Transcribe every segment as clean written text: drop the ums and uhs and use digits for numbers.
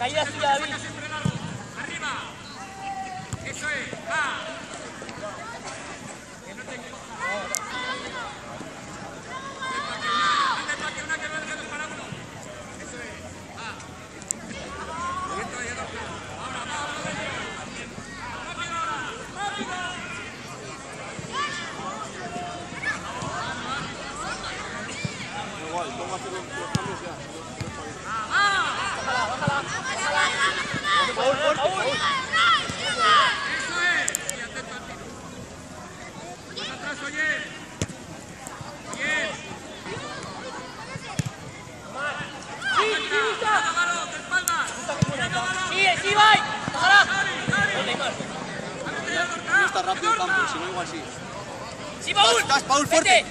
Ahí la suya, David. Arriba. Eso es. Va. No está rápido el campo, si no igual sí. ¡Sí, Paul! ¡Estás, Paul, fuerte!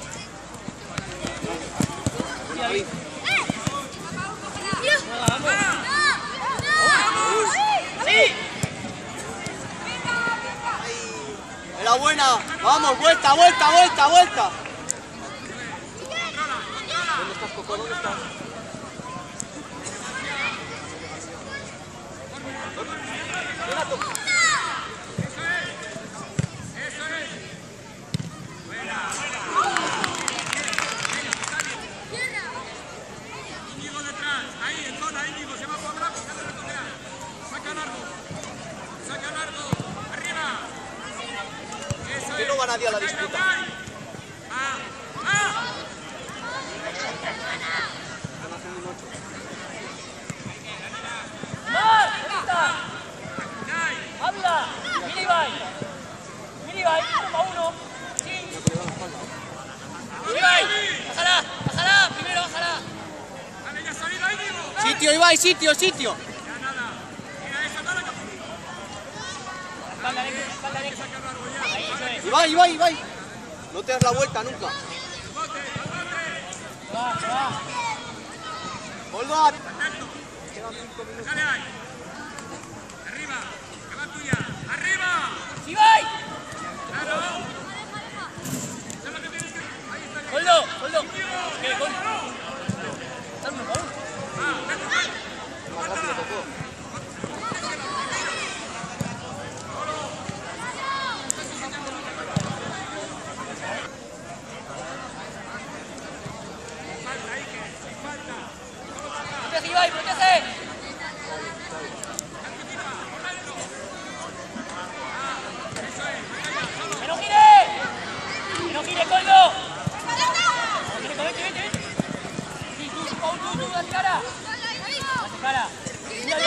Ahí. ¡Sí! ¡Era buena! ¡Vamos, vuelta, vuelta, vuelta, vuelta! ¿Dónde estás, Coco? ¿Dónde estás? ¿Por qué no va nadie a la disputa? ¡Habla! ¡Mira Ibai! ¡Mira Ibai! ¡1 para 1! ¡Sí! ¡Ibai! ¡Bájala! ¡Bájala! ¡Primero bájala! ¡Sitio, Ibai! ¡Sitio, sitio! Espalda derecha. Ahí, eso es. ¡Ibai, Ibai, Ibai! No te das la vuelta nunca. Va. ¡Hold on! Sale ahí. Arriba. Que va tuya. ¡Arriba! ¡Sí, Ibai! ¡Claro! Eso es lo que tienes que... Ahí está. ¡Coldo! ¿Qué? ¡Gol! ¡Está 1 para 1! Más rápido, Coco. ¡Protege, Ibai! ¡Protege! ¡Que no gire! ¡Que no gire, Coldo! ¡Vete! Sí, tú, Paul, tú, dale cara. Dale cara. Mira,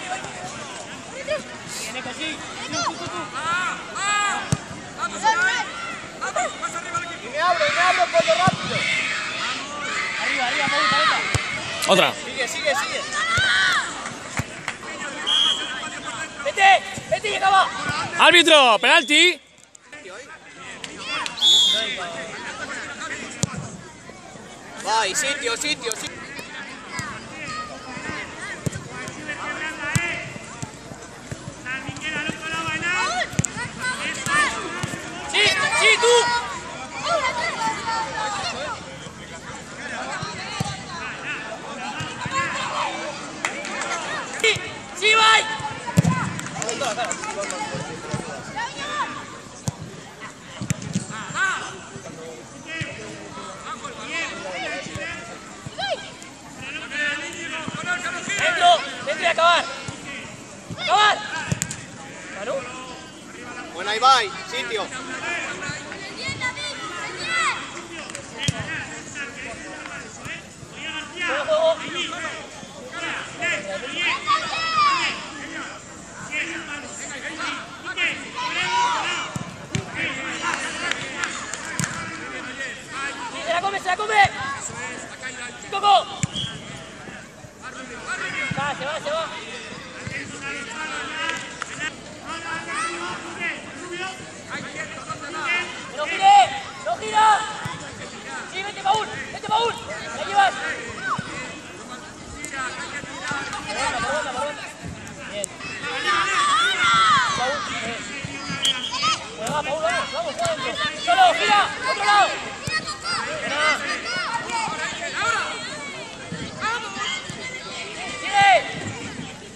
Viene, sí. Tú. ¡Vamos, Ibai! ¡Vamos! ¡Más arriba el equipo! Y me abro, Coldo, rápido. Arriba, Paul, cabeza. Otra. Sigue. Vete y acaba. ¡Árbitro! ¡Penalti! Vai, sitio. Sí, tú. Sí, Ibai. Dentro y acabar. Claro. Buena, Ibai, sitio. Juego. Se la come. Sí, Coco. Se va. ¡No gira! Sí, vete, Paul. La llevas. Perdona. Bien. Paul. Bueno, Paul, vamos adentro. Solo, gira, otro lado. ¡Sigue!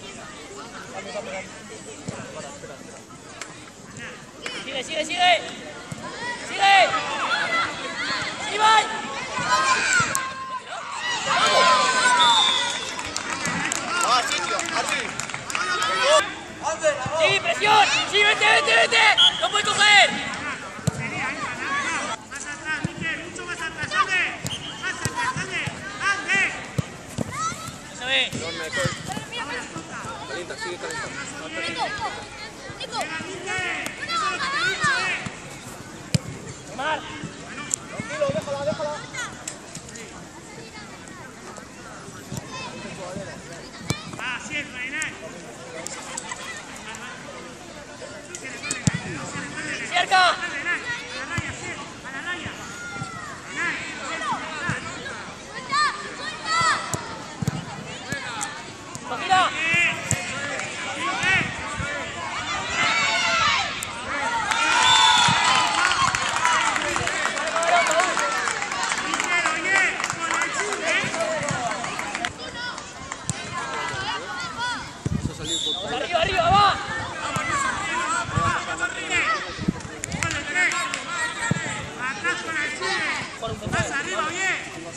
presión. Sí, vete, vete, vete. No puedes coger. Más atrás, Miquel, mucho más atrás, ande. Más atrás, ande. Ande. Se ve. Calienta, sigue calentando. Venga, Miquel. Eso es lo que te he dicho, Neymar. Tranquilo, déjala, déjala. Así es, Reinal. Cerca. A la raya, sí, a la raya. Imagina. Arriba, arriba, va. Atrás con el chile. Más arriba, oye.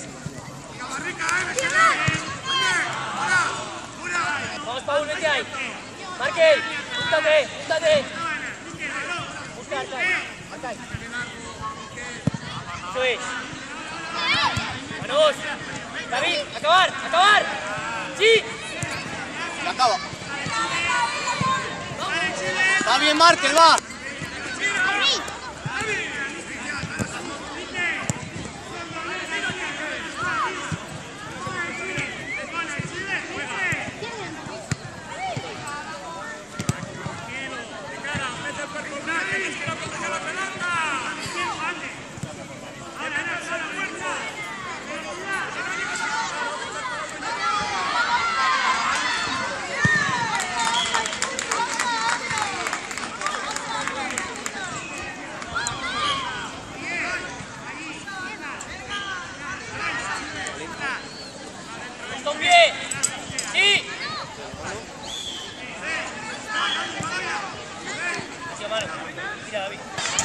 Vamos, Paul, vete ahí. Markel, júntate, júntate. Busca, Arcay. Eso es. Vamos. David, acabar, acabar. Sí. Se acaba. Está bien, Markel, va. Con pie. Sí. Hacia mano. Mira, David.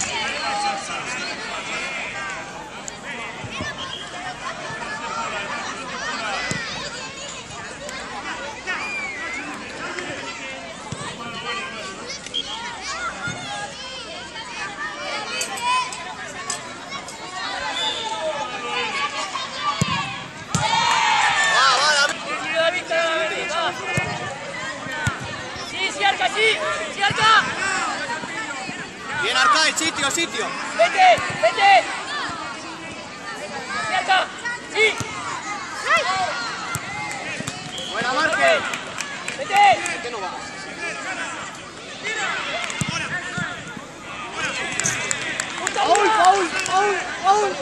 Sí, Arca. Bien, Arcay, sitio, sitio. Vete, vete. Sí, Arca. Sí. Buena, Markel. Vete. ¿Por qué no va? Paul.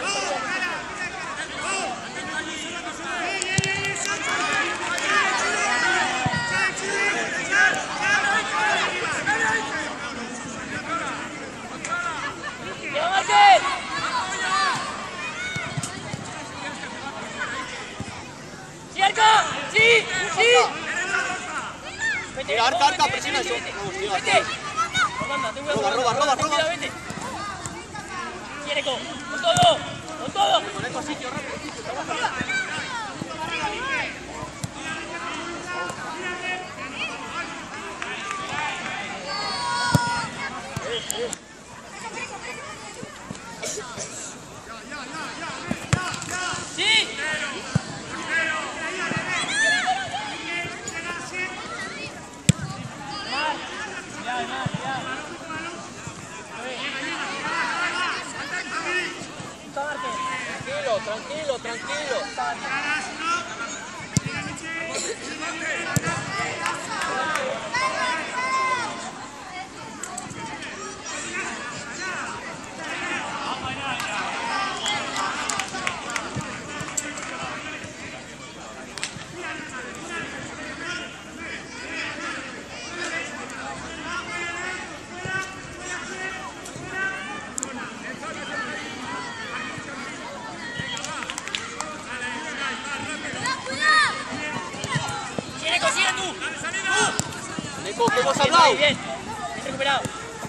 ¡Ya, Markel! ¡Sí, Arca! ¡Sí! ¡Sí! Vete, Mira, Arca, vete, vete, presiona eso. vete, Vamos, tío, vete. Rolanda, ten cuidado, Roba, Rolanda. roba. Vete. Quiere con todo, con todo. Con esto, sitio, rápido. ¡Sí! Tranquilo, tranquilo. ¡Consigue tú! Nico, ¿qué hemos hablado? Bien, bien recuperado.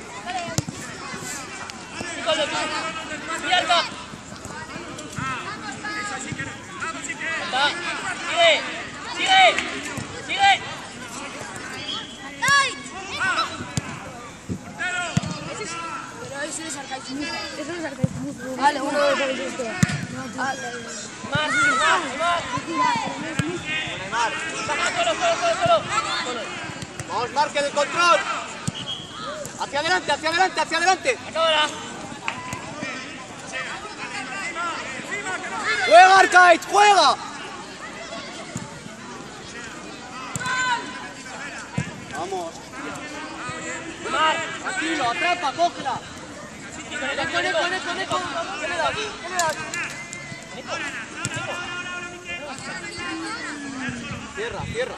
Nicolás, tú. Mira, Arca. Está. Sigue, sigue, sigue. Eso es arcaísmo. Vale, 1, 2, 3, 4. Neymar. Baja, solo. Vamos, marque de control. Hacia adelante, hacia adelante, hacia adelante. Acábala. Juega, Arcaiz, juega. Vamos. Neymar. Tranquilo, atrapa, cógela. Nico. ¿Qué le das? Cierra.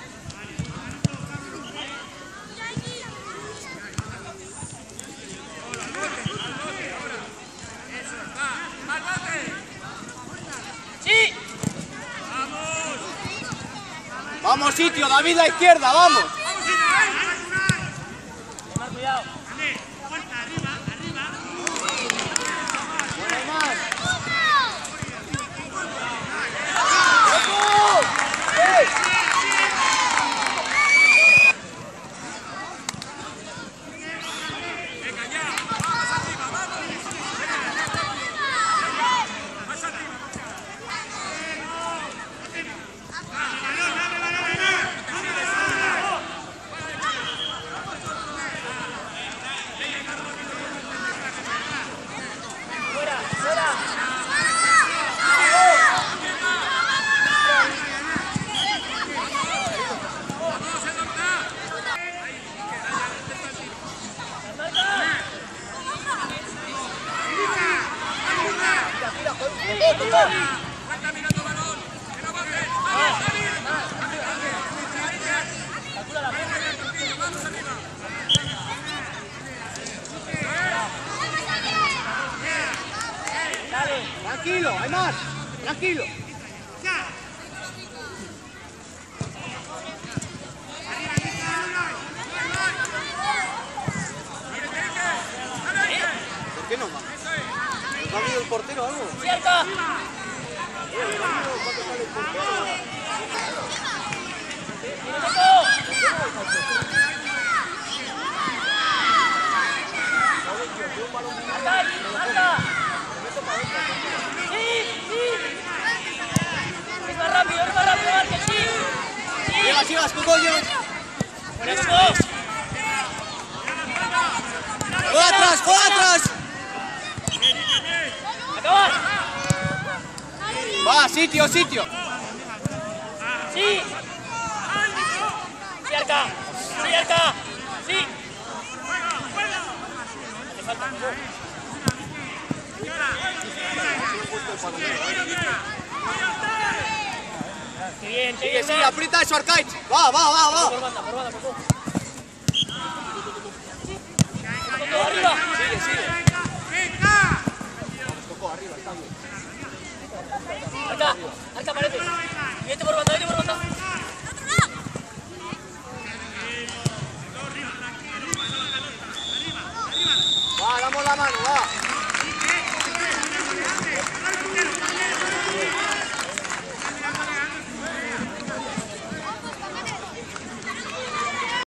Sí. Vamos, sitio, David, la izquierda, vamos. Neymar, cuidado. Tranquilo, hay más. Tranquilo. ¿Por qué no más? ¿No ha habido el portero o algo? ¡Cierta! ¡Marca! ¡Sí! ¡Es más rápido, Marque! ¡Sí! Sigas, Coco, llevas. ¡Buena, Coco! ¡Juega atrás! ¡Acabar! Va, sitio. ¡Sí! ¡Cerca! ¡Sí! Le falta Coco. ¡Qué bien! Sí, aprieta eso, Arcaiz. Va. Por banda, Coco. Coco, arriba. Sigue. Coco, arriba, está bien. Arca, aparece. Vete por banda,